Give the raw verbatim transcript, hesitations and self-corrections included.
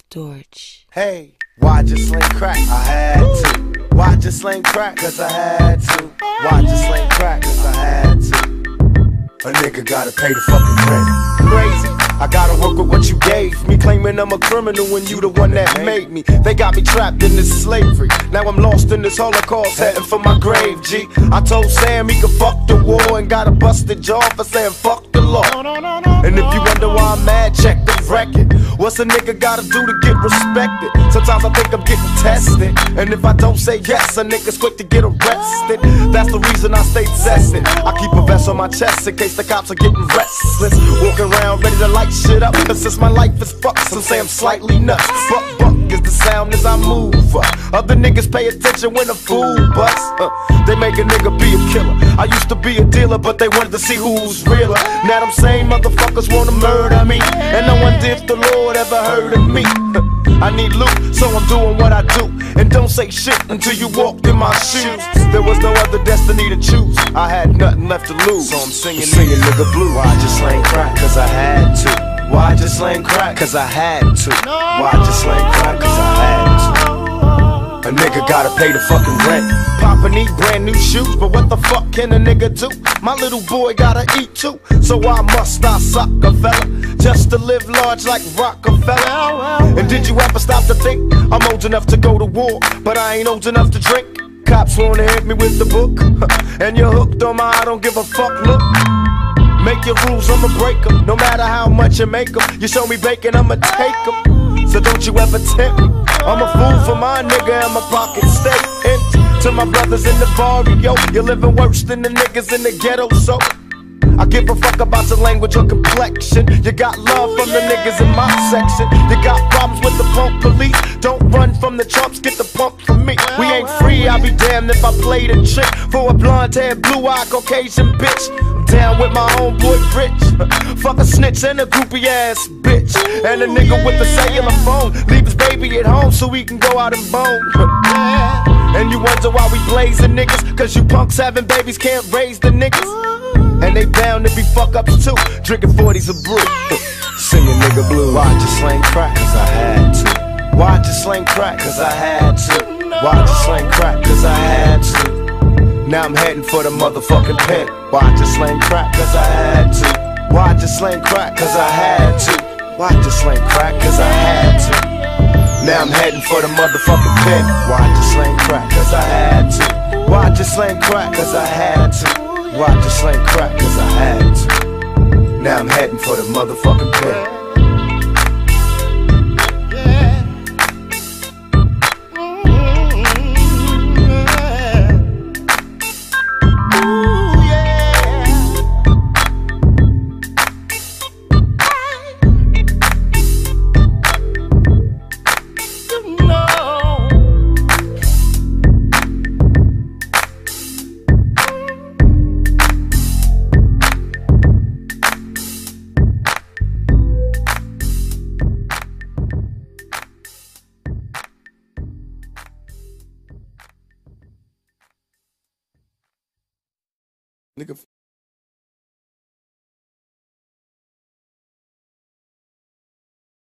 Dorch. Hey, why just sling crack? I had to. Why just sling crack? Cause I had to. Why just sling crack? Cause I had to. A nigga gotta pay the fucking rent. Crazy. I gotta work with what you gave me, claiming I'm a criminal when you the one that made me. They got me trapped in this slavery. Now I'm lost in this Holocaust, heading for my grave, G. I told Sam he could fuck the war and got a busted jaw for saying fuck the law. And if you wonder why I'm mad, check the record. What's a nigga gotta do to get respected? Sometimes I think I'm getting tested, and if I don't say yes, a nigga's quick to get arrested. That's the reason I stay tested. I keep a vest on my chest in case the cops are getting restless. Walking around ready to light shit up, but since my life is fucked, some say I'm slightly nuts. Buck buck is the sound as I move up. Other niggas pay attention when a fool busts. uh, They make a nigga be a killer. I used to be a dealer, but they wanted to see who's realer. Now them same motherfuckers wanna murder me, and no one did if the Lord ever heard of me. I need loot, so I'm doing what I do. And don't say shit until you walked in my shoes. There was no other destiny to choose. I had nothing left to lose, so I'm singing, singing nigga blue. Why just slang crack? Cause I had to. Why just slang crack? Cause I had to. Why just slang crack? Cause I had to. A nigga gotta pay the fucking rent. Papa need brand new shoes, but what the fuck can a nigga do? My little boy gotta eat too, so why must I suck a fella just to live large like Rockefeller? And did you ever stop to think I'm old enough to go to war, but I ain't old enough to drink? Cops wanna hit me with the book, and you're hooked on my I don't give a fuck look. Make your rules, I'ma break them. No matter how much you make them, you show me bacon, I'ma take them. So don't you ever tempt me. I'm a fool for my nigga and my pockets stay empty. To my brothers in the barrio, you're living worse than the niggas in the ghetto, so I give a fuck about your language or complexion. You got love from the niggas in my section. You got problems with the punk police. Don't run from the chumps, get the pump from me. We ain't free, I'll be damned if I played a trick for a blonde-haired, blue-eyed Caucasian bitch. Down with my homeboy Rich. Fuck a snitch and a groupie ass bitch. And a nigga with a cellular phone. Leave his baby at home so he can go out and bone. And you wonder why we blazing niggas, cause you punks having babies can't raise the niggas. And they bound to be fuck ups too, drinking forties of brew. Singing nigga blue. Why just slang crack? Cause I had to. Why just slang crack? Cause I had to. Why just slang crack? Cause I had to. Now I'm heading for the motherfucking pen. Why just slang crack? Cause I had to. Why just slang crack? Cause I had to. Why just slang crack? Cause I had to. Now I'm heading for the motherfucking pen. Why just slang crack? Cause I had to. Why just slang crack? Cause I had to. Why just slang crack? Cause I had to. Now I'm heading for the motherfucking pen. Nigga